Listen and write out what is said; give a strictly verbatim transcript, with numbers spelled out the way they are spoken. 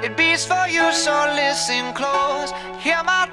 It beats for you, so listen close. Hear my